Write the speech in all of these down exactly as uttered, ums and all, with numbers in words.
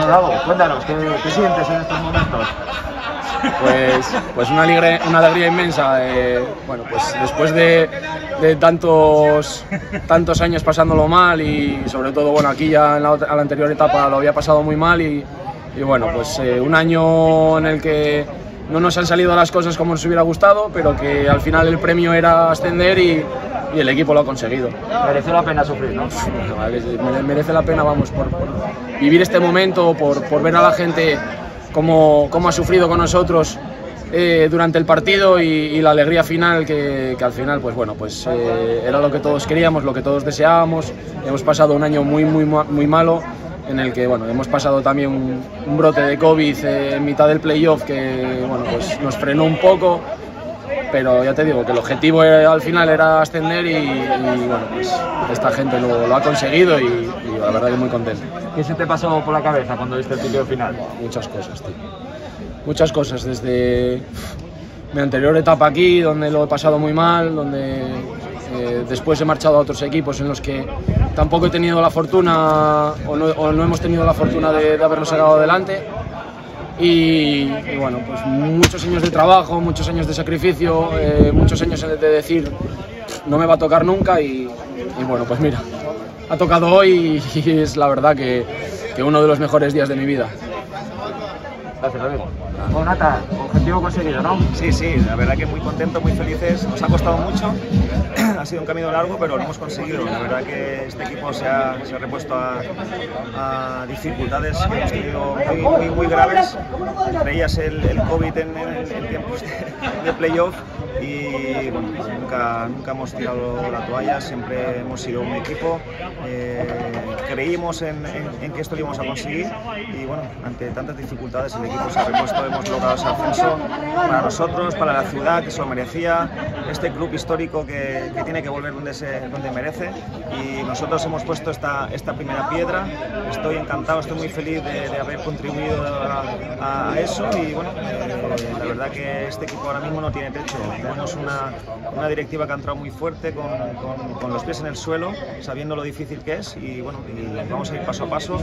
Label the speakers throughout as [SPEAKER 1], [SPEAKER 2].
[SPEAKER 1] Bueno, Dago, cuéntanos, ¿qué, qué sientes en estos momentos?
[SPEAKER 2] Pues, pues una, alegría, una alegría inmensa. Eh, bueno, pues después de, de tantos, tantos años pasándolo mal y sobre todo, bueno, aquí ya en la, en la anterior etapa lo había pasado muy mal y, y bueno, pues eh, un año en el que no nos han salido las cosas como nos hubiera gustado, pero que al final el premio era ascender y, y el equipo lo ha conseguido.
[SPEAKER 1] Mereció la pena sufrir, ¿no?
[SPEAKER 2] Merece la pena, vamos, por, por vivir este momento, por, por ver a la gente cómo, cómo ha sufrido con nosotros eh, durante el partido y, y la alegría final que, que al final, pues bueno, pues eh, era lo que todos queríamos, lo que todos deseábamos. Hemos pasado un año muy, muy, muy malo, en el que, bueno, hemos pasado también un, un brote de COVID eh, en mitad del playoff que, bueno, pues nos frenó un poco, pero ya te digo que el objetivo era, al final era ascender y, y bueno, pues esta gente lo, lo ha conseguido y, y la verdad que muy contento.
[SPEAKER 1] ¿Qué se te pasó por la cabeza cuando viste el título final?
[SPEAKER 2] Muchas cosas, tío. Muchas cosas, desde mi anterior etapa aquí, donde lo he pasado muy mal, donde eh, después he marchado a otros equipos en los que tampoco he tenido la fortuna o no, o no hemos tenido la fortuna de, de haberlo sacado adelante. Y, y bueno, pues muchos años de trabajo, muchos años de sacrificio, eh, muchos años de decir no me va a tocar nunca y, y bueno, pues mira, ha tocado hoy y, y es la verdad que, que uno de los mejores días de mi vida.
[SPEAKER 1] Gracias, David. Bueno, Nata, objetivo conseguido, ¿no?
[SPEAKER 3] Sí, sí, la verdad que muy contento, muy felices. Nos ha costado mucho, ha sido un camino largo, pero lo hemos conseguido. La verdad que este equipo se ha, se ha repuesto a, a dificultades que hemos tenido muy, muy, muy graves. Veías el, el COVID en, en, en tiempos de, de playoff y bueno, nunca, nunca hemos tirado la toalla, siempre hemos sido un equipo. Eh, creímos en, en, en que esto lo íbamos a conseguir y bueno, ante tantas dificultades el equipo se ha repuesto, hemos logrado ese ascenso para nosotros, para la ciudad que se lo merecía, este club histórico que, que tiene que volver donde, se, donde merece y nosotros hemos puesto esta, esta primera piedra. Estoy encantado, estoy muy feliz de, de haber contribuido a, a eso y bueno, eh, la verdad que este equipo ahora mismo no tiene techo. Tenemos una, una directiva que ha entrado muy fuerte con, con, con los pies en el suelo, sabiendo lo difícil que es y bueno, y vamos a ir paso a paso.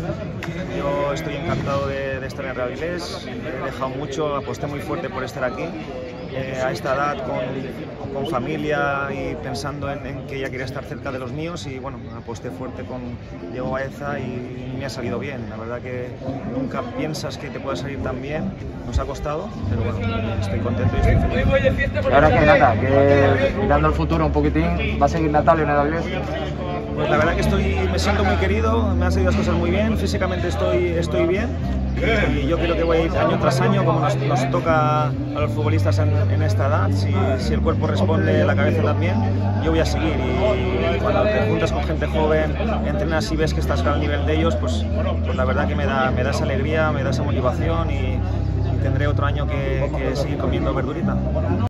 [SPEAKER 3] Yo estoy encantado de, de estar en Real Avilés, he dejado mucho, aposté muy fuerte por estar aquí eh, a esta edad con, con familia y pensando en, en que ella quería estar cerca de los míos y bueno, aposté fuerte con Diego Baeza y me ha salido bien. La verdad que nunca piensas que te pueda salir tan bien, nos ha costado, pero bueno, estoy contento y estoy feliz.
[SPEAKER 1] ¿Y ahora qué, Nata? Que mirando al futuro un poquitín, ¿va a seguir Natalio en el Avilés?
[SPEAKER 3] Pues la verdad que estoy, me siento muy querido, me han salido las cosas muy bien, físicamente estoy, estoy bien y yo creo que voy a ir año tras año como nos, nos toca a los futbolistas en, en esta edad. Si, si el cuerpo responde, la cabeza también, yo voy a seguir y, y cuando te juntas con gente joven, entrenas y ves que estás al nivel de ellos, pues, pues la verdad que me da, me da esa alegría, me da esa motivación y, y tendré otro año que, que seguir comiendo verdurita.